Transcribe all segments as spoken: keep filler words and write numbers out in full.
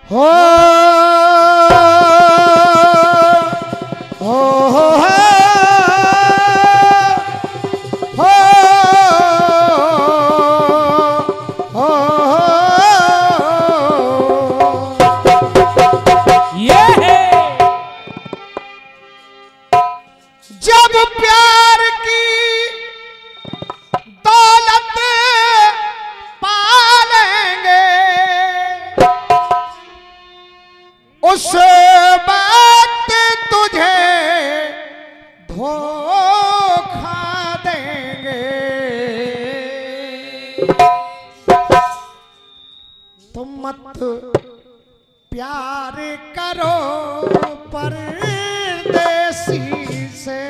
हो हो हो हो हो ये है जब प्यार की दौलत पालेंगे उस वक्त तुझे धोखा देंगे। तुम मत प्यार करो परदेसी से।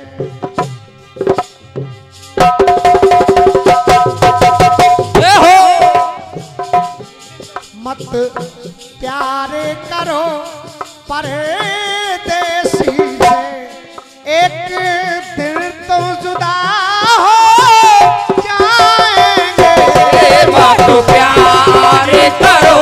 मत प्यार करो परदेसी से, एक दिन तुम जुदा हो जाएंगे। मत प्यार करो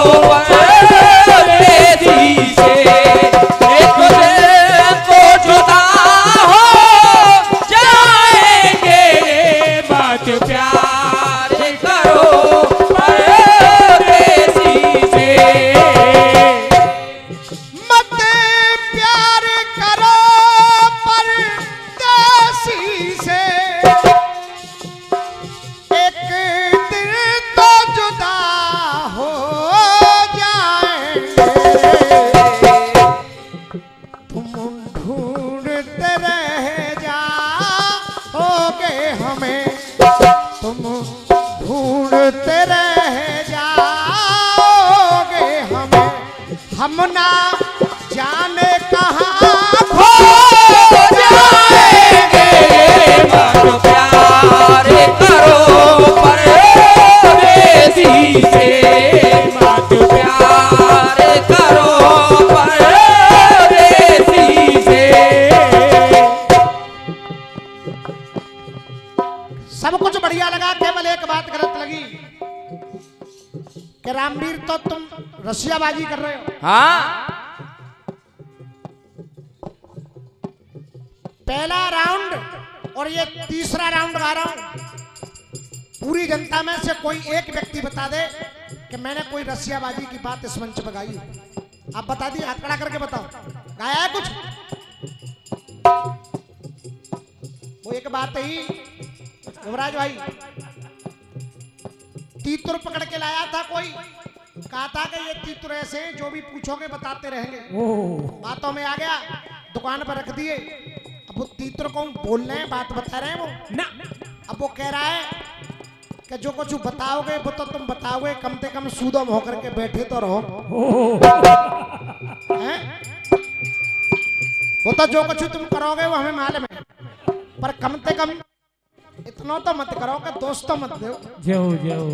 परदेसी से, एक दिन तो जुदा हो जाएंगे। मत प्यार करो परदेसी से। मत प्यार करो परदेसी से, एक दिन तो जुदा हो जाएंगे। तुम ढूंढते रह जाओगे हमें, तुम ढूंढते रह जाओगे हमें, हम ना जाने कहाँ खो जाएंगे। मत प्यार करो परदेसी से, मत प्यार करो परदेसी से। सब कुछ बढ़िया लगा, केवल एक बात गलत लगी कि रामवीर तो तुम रसियाबाजी कर रहे हो। हाँ पहला राउंड और ये तीसरा राउंड गा रहा हूं। पूरी जनता में से कोई एक व्यक्ति बता दे कि मैंने कोई रसियाबाजी की बात इस मंच पर गाई। आप बता दिए, हाथ खड़ा करके बताओ, गाया है कुछ? वो एक बात ही युवराज भाई, तीतुर पकड़ के लाया था कोई, कहा था कि ये तीतुर ऐसे हैं जो भी पूछोगे बताते रहेंगे। बातों में आ गया, दुकान पर रख दिए। अब वो तीतुर को बोल रहे हैं, बात बता रहे हैं वो ना। अब वो कह रहा है कि जो कुछ बताओगे वो तो तुम बताओगे, कम से कम सूदम होकर के बैठे तो रहो। हैं? वो तो जो कुछ तुम करोगे वो हमें मालूम है, पर कम से कम इतना तो मत करो कि दोस्त तो मत दो। जाओ जाओ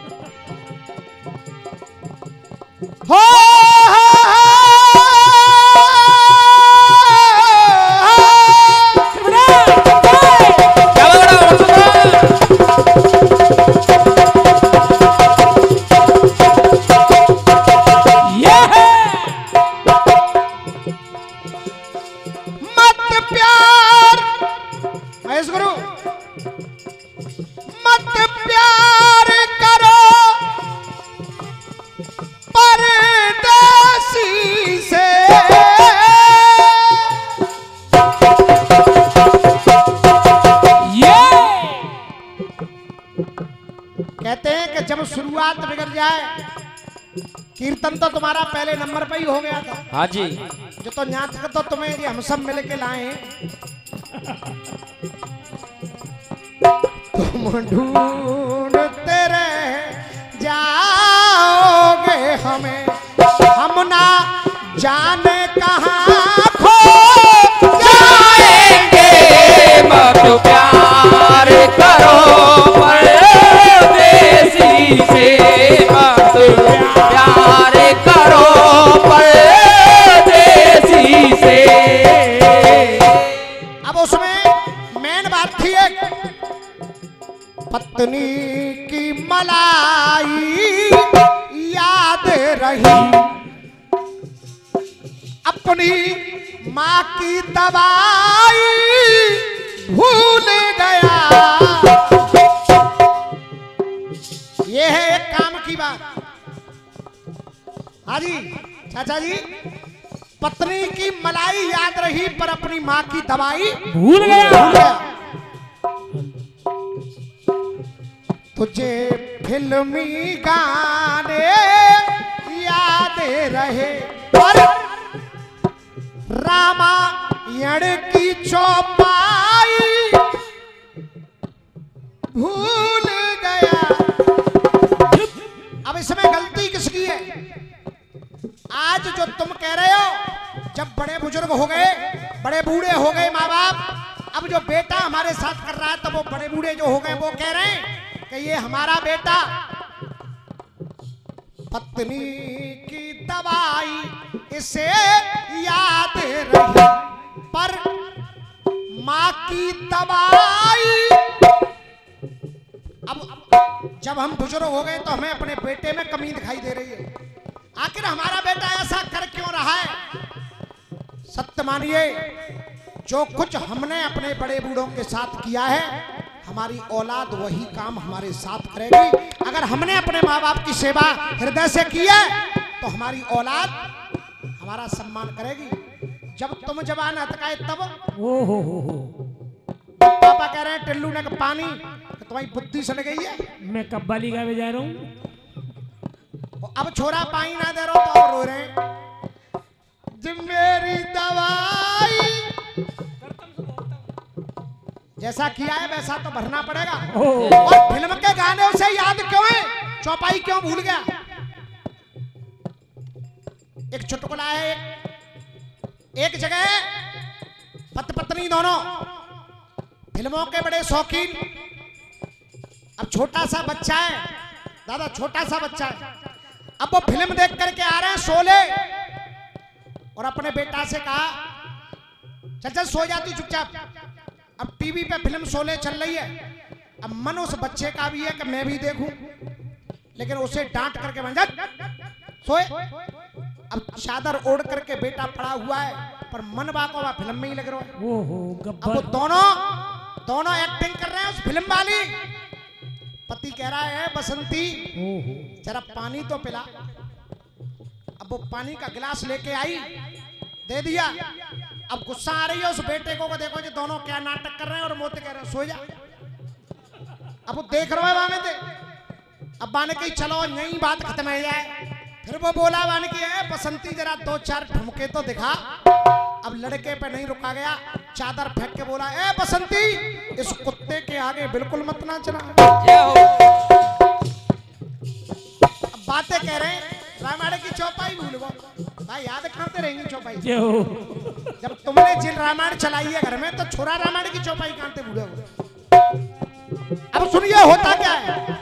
हो मत प्यार, महेश गुरु, मत प्यार करो परदेसी से। ये कहते हैं कि जब शुरुआत बिगड़ जाए, कीर्तन तो तुम्हारा पहले नंबर पे ही हो गया था। हाँ जी, जो तो नाच कर तो तुम्हें ये हम सब मिल के लाए हैं। तुम ढूंढते रह जाओगे हमें, हम ना जाने कहाँ खो जाएंगे। मत प्यार करो परदेसी से, मत प्यार करो परदेसी से। अब उसमें मेन बात थी एक, पत्नी की मलाई याद रही अपनी माँ की दवाई भूल गया। ये है एक काम की बात। हाँ जी चाचा जी, पत्नी की मलाई याद रही पर अपनी माँ की दवाई भूल गया। भूल गया। तुझे फिल्मी गाने याद रहे पर रामायण की चौपाई भूल गया। अब इसमें गलती किसकी है? आज जो तुम कह रहे हो, जब बड़े बुजुर्ग हो गए, बड़े बूढ़े हो गए माँ बाप, अब जो बेटा हमारे साथ कर रहा है, तो वो बड़े बूढ़े जो हो गए वो कह रहे हैं कि ये हमारा बेटा पत्नी की दवाई इसे याद रही पर माँ की दवाई। अब जब हम बुजुर्ग हो गए तो हमें अपने बेटे में कमी दिखाई दे रही है। आखिर हमारा बेटा ऐसा कर क्यों रहा है? सत्य मानिए, जो कुछ हमने अपने बड़े बूढ़ों के साथ किया है, हमारी औलाद वही काम हमारे साथ करेगी। अगर हमने अपने माँ बाप की सेवा हृदय से की है तो हमारी औलाद हमारा सम्मान करेगी। जब तुम जवान हतकाए तब ओ हो हो हो पापा कह रहे हैं टिल्लू ने पानी, तो तुम्हारी बुद्धि सड़ गई है। मैं कब्बा लिगा में जा रहा हूँ। अब छोरा पानी ना दे रहा तो और रो रहे हैं। जब मेरी दवाई जैसा किया है वैसा तो भरना पड़ेगा। और फिल्म के गाने उसे याद क्यों है? चौपाई क्यों भूल गया? एक चुटकुला है, एक, एक जगह पति पत्नी दोनों फिल्मों के बड़े शौकीन। अब छोटा सा बच्चा है दादा, छोटा सा बच्चा है। अब वो फिल्म देख करके आ रहे हैं शोले, और अपने बेटा से कहा चल चल सो जाती चुपचाप। अब टीवी पे फिल्म शोले चल रही है। अब मन उस बच्चे का भी है कि मैं भी देखूं, लेकिन उसे डांट करके बन जा सोए। अब चादर ओढ़ करके बेटा पड़ा हुआ है पर मन बाको वह फिल्म में ही लग रहा है। ओ हो अब वो दोनों दोनों एक्टिंग कर रहे हैं उस फिल्म वाली। पति कह रहा है बसंती जरा पानी तो पिला। अब वो पानी का गिलास लेके आई, दे दिया। अब गुस्सा आ रही है उस बेटे को, को देखो जी दोनों क्या नाटक कर रहे हैं, और मोते कह रहे हैं सो जा। अब वो देख रहा है बाने दे। अब बाने की चलो यही बात खत्म हो जाए। फिर वो बोला बाने की है बसंती जरा दो चार ठुमके तो दिखा। अब लड़के पे नहीं रुका गया, चादर फेंक के बोला ए बसंती इस कुत्ते के आगे बिल्कुल मत नाचना। अब बातें कह रहे हैं रामायण की चौपाई भूल गो भाई, याद खाते रहेंगी चौपाई। जब तुमने जिन रामायण चलाई है घर में तो छोरा रामायण की चौपाई कांते भूले हो। अब सुनिए होता क्या है।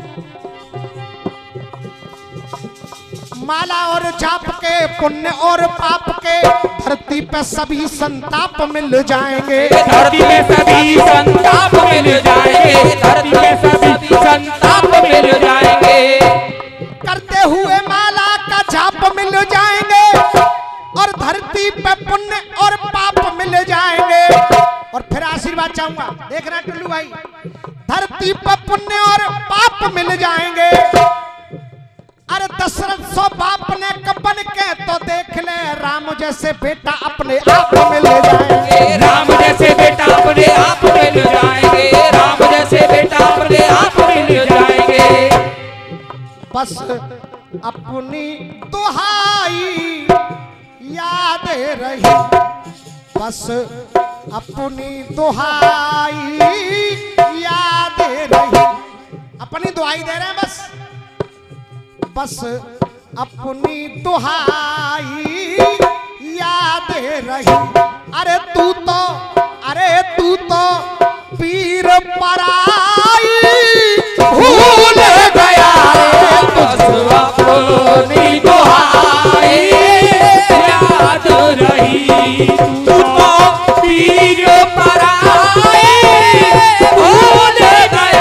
माला और जाप के पुण्य और पाप के धरती पे सभी संताप मिल जाएंगे। धरती में सभी संताप मिल जाएंगे। धरती में सभी संताप मिल जाएंगे। करते हुए माला का जाप मिल जाएंगे और धरती पे पुण्य और पाप मिल जाएंगे। और फिर आशीर्वाद चाहूंगा, देख रहा टुल्लू भाई, धरती पे पुण्य और पाप मिल जाएंगे। अरे दशरथ सौ बाप ने कपन के तो देख ले, राम जैसे बेटा अपने आप मिल जाएंगे। राम जैसे बेटा अपने आप मिल जाएंगे। राम जैसे बेटा अपने आप मिल जाएंगे। बस अपनी दुहाई याद रही, बस अपनी दुहाई याद रही। अपनी दुहाई दे रहे हैं बस, बस अपनी दुहाई याद रही। अरे तू तो अरे तू तो पीर पराई भूल गया। बस अपनी दुहाई याद रही। तू तो पीर पराई भूल गया।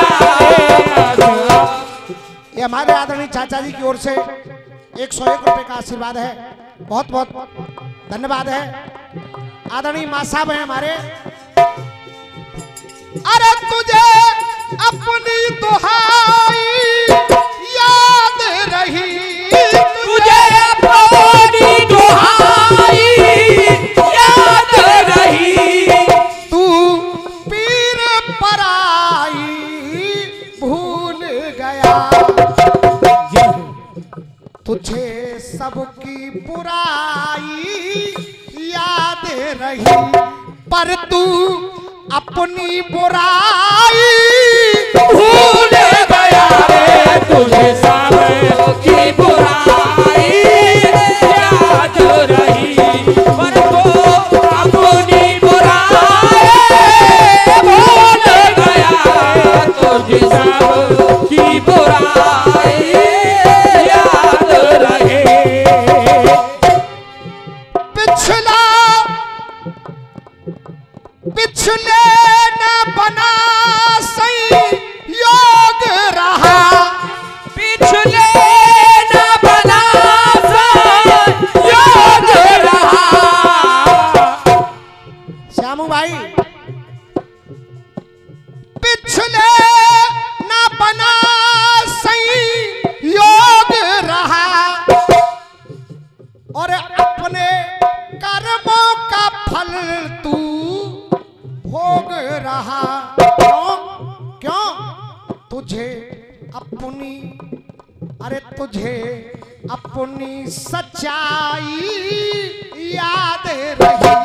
ये हमारे आदरणीय चाचा जी की ओर से एक सौ एक रुपए का आशीर्वाद है। बहुत बहुत धन्यवाद है। आदरणीय मां साहब हैं हमारे। अरे तुझे अपनी दुहाई याद रही, तुझे अपनी दुहाई याद रही, तू पीर पराई भूल गया, तुझे सबकी बुराई याद रही, पर तू अपनी बुराई भूल गया रे, तुझे सबकी बुराई याद रही, पर तू अपनी बुराई भूल गया, तुझे सबकी बुराई याद रहे। पिछला पिछले न बना सही योग रहा, पिछले न बना योग रहा। श्यामू भाई, पिछले न बना सही योग रहा, और अपने कर्मों का फल तू भोग रहा। क्यों क्यों तुझे अपनी, अरे तुझे अपनी सच्चाई याद रही,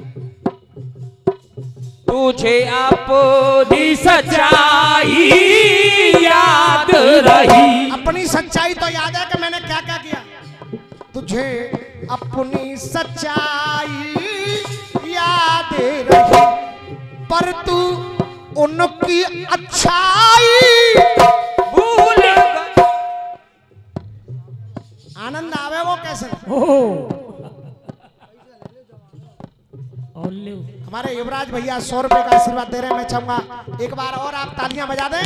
तुझे अपनी सच्चाई याद रही, अपनी सच्चाई तो याद है कि मैंने क्या क्या किया। तुझे अपनी सच्चाई याद रही, पर तू उनकी अच्छाई भूल गया। आनंद आवे वो कैसे। ओहो और ले हमारे युवराज भैया सौ रुपए का आशीर्वाद दे रहे हैं। मैं चाहूंगा एक बार और आप तालियां बजा दें।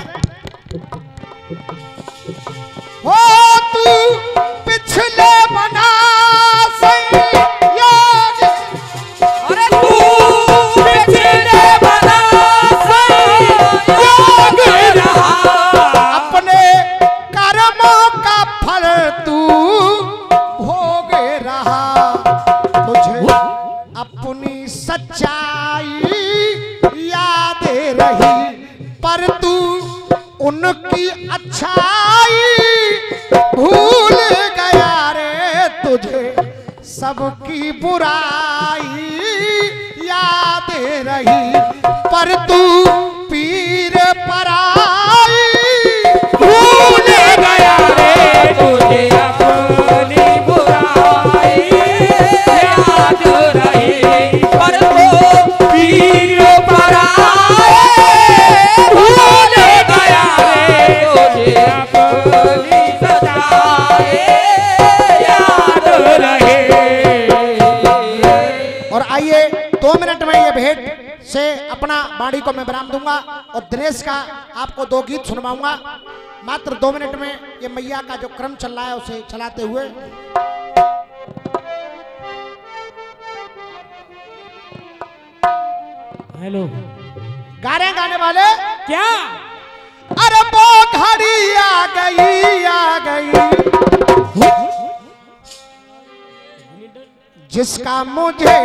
हो तू पिछले बना सही याद, अरे तू पिछले बना योग रहा, अपने कर्मों का फल तू भोग रहा, तुझे अपनी सच्चाई याद रही, पर तू उनकी अच्छाई भूल गया रे, तुझे सबकी बुराई याद रही, पर तू पीर पराई भूल गया रे, तुझे अपनी बुराई याद रही, पर तू पीर पराई भूल गया रे, तुझे अपनी सच्चाई याद रहे। और आइए दो मिनट में ये भेंट से अपना बाड़ी को मैं विराम दूंगा और दिनेश का आपको दो गीत सुनवाऊंगा। मात्र दो मिनट में ये मैया का जो क्रम चल रहा है उसे चलाते हुए। हेलो गा रहे हैं गाने वाले। क्या अरे वो घड़ी आ गई आ गई, जिसका मुझे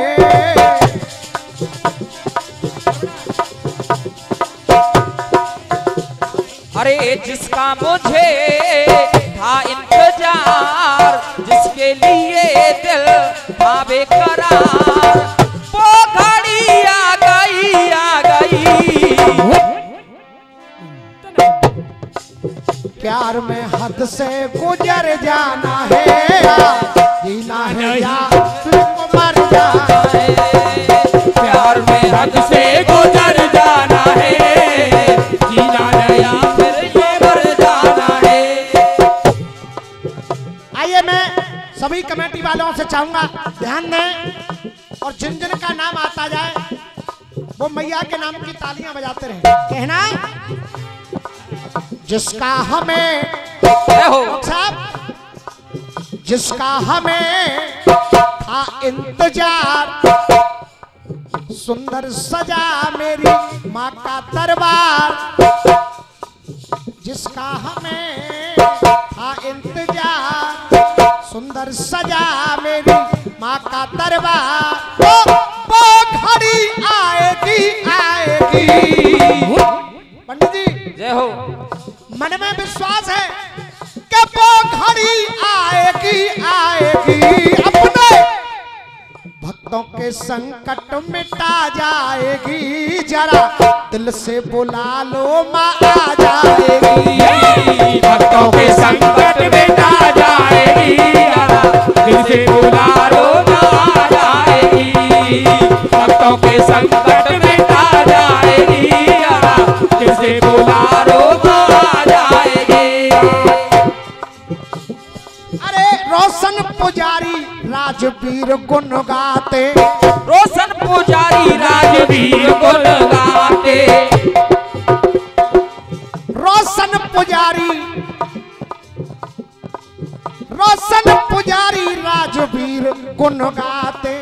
अरे जिसका मुझे था इंतजार, जिसके लिए दिल था बेकरार, वो घड़ी आ गई आ गई। प्यार में हद से गुजर जाना है, जीना है या मर जाना है, प्यार में हद से गुजर जाना है, जीना है या फिर ये मर जाना है। आइए मैं सभी कमेटी वालों से चाहूंगा ध्यान दें और जिन जिन का नाम आता जाए वो मैया के नाम की तालियां बजाते रहे। कहना जिसका हमें जय हो साहब, जिसका हमें था इंतजार, सुंदर सजा मेरी माँ का दरबार, जिसका हमें था इंतजार, सुंदर सजा मेरी माँ का दरबार। वो वो घड़ी आएगी आएगी। पंडित जी जय हो। मन में विश्वास है कि वो घड़ी आएगी आएगी, अपने भक्तों के संकट मिटा जाएगी, जरा दिल से बुला लो माँ आ जाएगी। भक्तों के संकट मिटा जाएगी, जरा दिल से बुला लो माँ आ जाएगी। भक्तों के संकट मिटा जाएगी, जरा दिल से बुला लो माँ आ जाएगी। अरे रोशन पुजारी राजवीर गुण गाते, रोशन पुजारी राजवीर गुण गाते, रोशन पुजारी रोशन पुजारी राजवीर गुण गाते,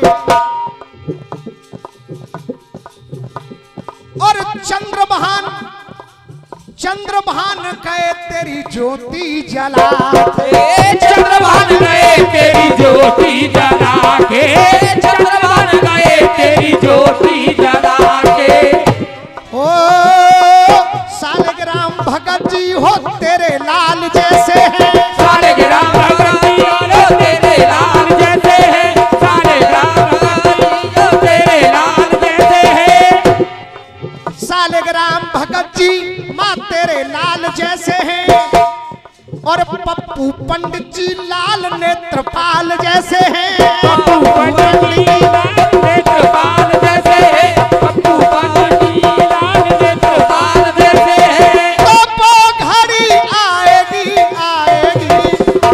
और चंद्रभान चंद्रभान कहे तेरी ज्योति जलाते, चंद्रभान गए तेरी ज्योति जला के, चंद्रभान गए तेरी ज्योति जला के। ओ सालग्राम भगत जी हो तेरे लाल जैसे हैं, सालग्राम भगत जी हो तेरे लाल जैसे हैं, सालग्राम भगत जी हो तेरे लाल जैसे हैं, सालग्राम भगत जी माँ तेरे लाल जैसे हैं, और पप्पू पंडित जी लाल नेत्रपाल जैसे हैं, पप्पू पंडित जी लाल नेत्रपाल जैसे हैं, पप्पू पंडित जी लाल नेत्रपाल जैसे हैं। तो वो घड़ी आएगी आएगी,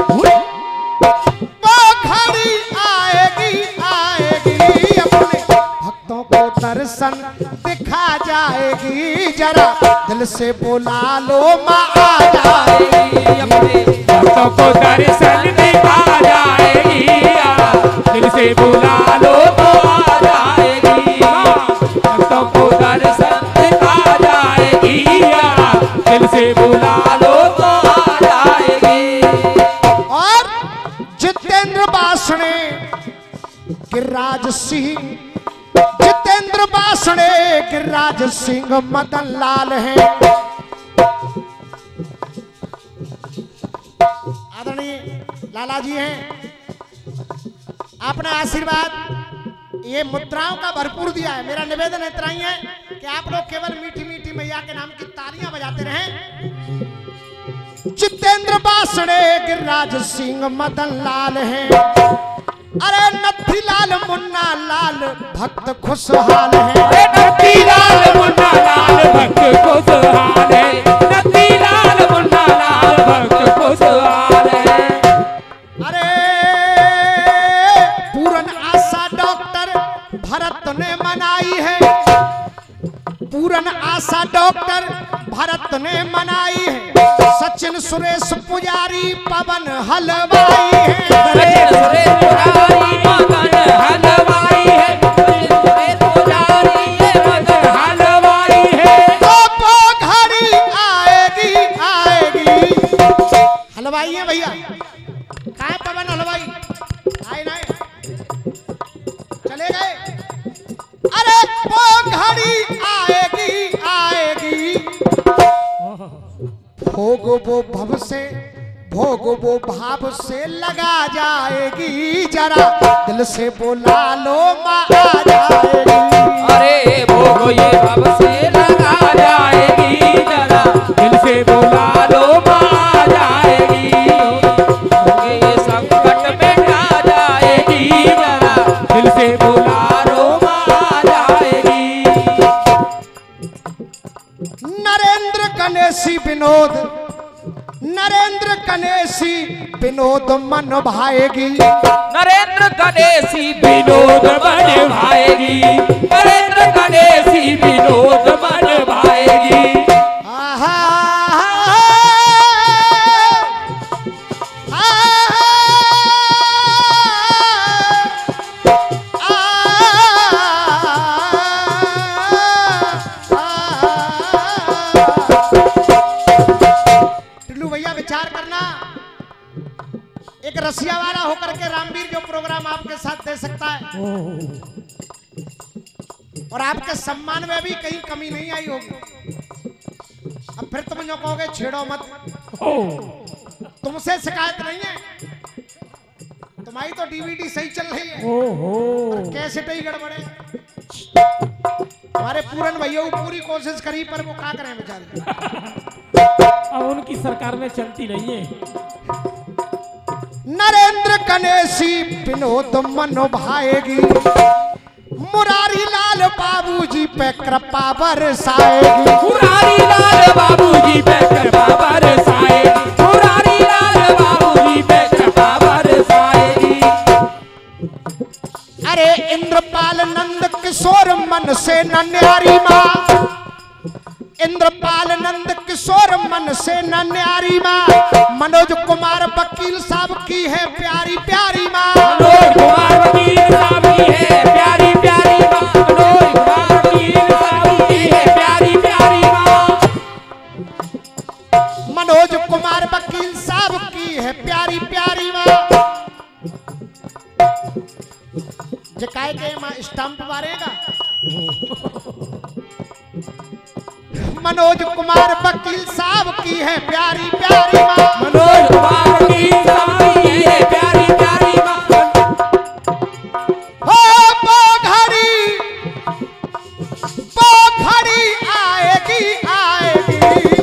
वो घड़ी आएगी आएगी, अपने भक्तों को दर्शन दिखा जाएगी, जरा दिल से बुला लो माँ आ जाएगी। अपने भक्तों को दर्शन दिखा जाएगी, दिल से बुला लो तो आ जाएगी। भक्तों को दर्शन दिखा जाएगी, दिल से बुला लो तो आ जाएगी। और जितेंद्र बासणे गिरिराज सिंह, जितेंद्र बासणे गिरिराज सिंह मदन लाल हैं, आदरणीय लाला जी हैं। आपने आशीर्वाद ये मुद्राओं का भरपूर दिया है। मेरा निवेदन इतना ही है कि आप लोग केवल मीठी मीठी मैया के नाम की तालियां बजाते रहें। जितेंद्र बासणे गिरिराज सिंह मदन लाल हैं, अरे नथी लाल मुन्ना लाल भक्त खुशहाल है, अरे नथी लाल मुन्ना लाल भक्त खुशहाल है, नथी लाल मुन्ना लाल भक्त खुशहाल है। अरे पूरन आशा डॉक्टर भरत ने मनाई है, पूरन आशा डॉक्टर भरत ने मनाई है, सचिन सुरेश पुजारी पवन हलवाई है, सचिन सुरेश पुजारी मदन हलवाई है, सचिन सुरेश पुजारी ये मदन हलवाई है। तो वो घड़ी आएगी आएगी। हलवाई है भैया, कहाँ है पवन हलवाई? आए ना चले गए। अरे वो घड़ी आएगी आएगी, भोग वो भव से भोग वो भाव से लगा जाएगी, जरा दिल से बुला लो माँ आ जाएगी। अरे भोग ये भव से लगा जाएगी, जरा दिल से बुला लो माँ आ जाएगी। ये संकट मिटा जाएगी, जरा दिल से बुला लो माँ आ जाएगी। नरेंद्र गणेशी विनोद, नरेंद्र गणेशी विनोद मन भाएगी, नरेंद्र गणेशी विनोद मन भाएगी, नरेंद्र गणेशी विनोद मन भाएगी। आहा आहा वाला होकर के रामवीर जो प्रोग्राम आपके साथ दे सकता है ओह और आपके सम्मान में भी कहीं कमी नहीं आई होगी। अब फिर तुम जो कहोगे छेड़ो मत, तुमसे शिकायत नहीं है, तुम्हारी तो डीवीडी सही चल रही है ओहो कैसेट ही गड़बड़े। हमारे पूरन भैया को पूरी कोशिश करी पर वो क्या करें बेचारे, अब उनकी सरकार में चलती नहीं है। नरेंद्र कनेसी विनोद मनो भाएगी, मुरारी लाल बाबूजी पे कृपा बरसाएगी, मुरारी लाल बाबूजी पे कृपा बरसाएगी, मुरारी लाल बाबूजी पे कृपा बरसाएगी। अरे इंद्रपाल नंद किशोर मन से न न्यारी माँ, इंद्रपाल नंद किशोर मन से न न्यारी माँ, मनोज कुमार वकील साहब की है प्यारी प्यारी माँ, मनोज कुमार वकील साहब की है प्यारी प्यारी माँ, मनोज कुमार वकील साहब की है प्यारी प्यारी माँ, मनोज कुमार वकील साहब की है प्यारी प्यारी माँ। जकाय के माँ स्टंप मारेगा, मनोज कुमार वकील साहब की है प्यारी प्यारी माँ, मनोज कुमार वकील साहब की है प्यारी प्यारी माँ। हो पोखरी पोखरी आएगी आएगी,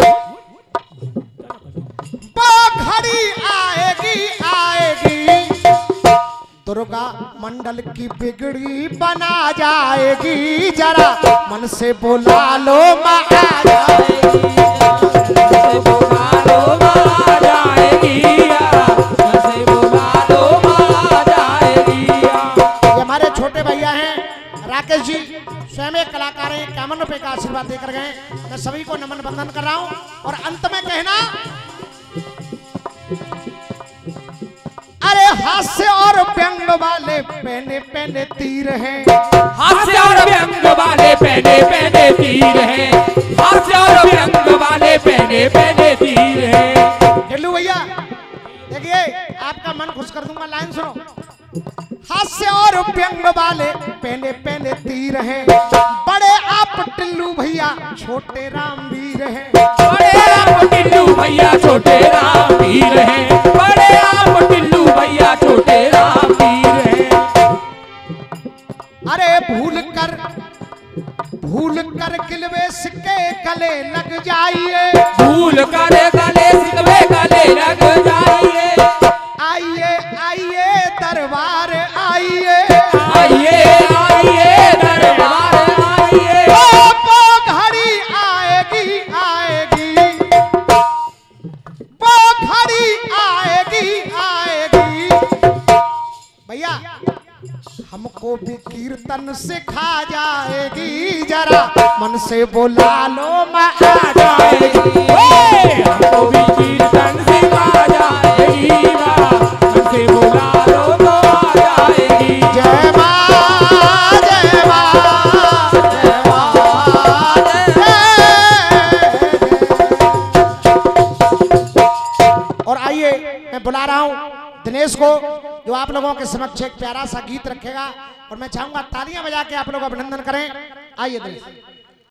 पोखरी आएगी आएगी, दुर्गा मंडल की बिगड़ी बना जाएगी, जरा मन से बुला लो माँ आ जाएगी, से बुला लो माँ जाएगी, से बुला लो माँ जाएगी। ये हमारे छोटे भैया हैं राकेश जी, स्वयं एक कलाकार हैं, इक्यावन रुपए का आशीर्वाद देकर गए। मैं सभी को नमन बंदन कर रहा हूँ और अंत में कहना, अरे हास्य और व्यंग वाले पहने पहने तीर हैं, हास्य और व्यंग वाले पहने पहने तीर हैं, हास्य और व्यंग वाले पहने पहने तीर हैं। गिल्लू भैया देखिए आपका मन खुश कर दूंगा, लाइन सुनो। हास्य और व्यंग वाले पहने पहने तीर हैं, बड़े आप टिल्लू भैया छोटे रामवीर हैं, बड़े आप टिल्लू भैया छोटे रामवीर हैं, बड़े आप टिल्लू भैया छोटे रामवीर हैं। अरे भूल कर भूल कर गिलवे सिक्के गले लग जाइए, भूल कर गले सिकवे गले लग जाइए, आइए आइए दरबार आइए, आइए आइए दरबार आइए, ओ पोखरी आएगी आएगी, पोखरी आएगी आएगी। भैया हमको भी कीर्तन सिखा जाएगी, जरा मन से बुला लो माँ आ जाएगी, हमको भी कीर्तन सिखा जाएगी, मन से बुला लो तो आ जाएगी। जय माँ जय माँ जय माँ जय। और आइए मैं बुला रहा हूँ दिनेश को, जो आप लोगों के समक्ष एक प्यारा सा गीत रखेगा और मैं चाहूंगा तालियां बजा के आप लोग अभिनंदन करें। आइए दिनेश।